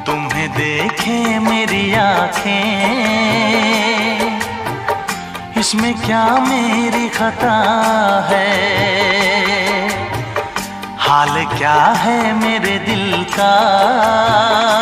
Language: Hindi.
तुम्हें देखे मेरी आँखें, इसमें क्या मेरी खता है? हाल क्या है मेरे दिल का?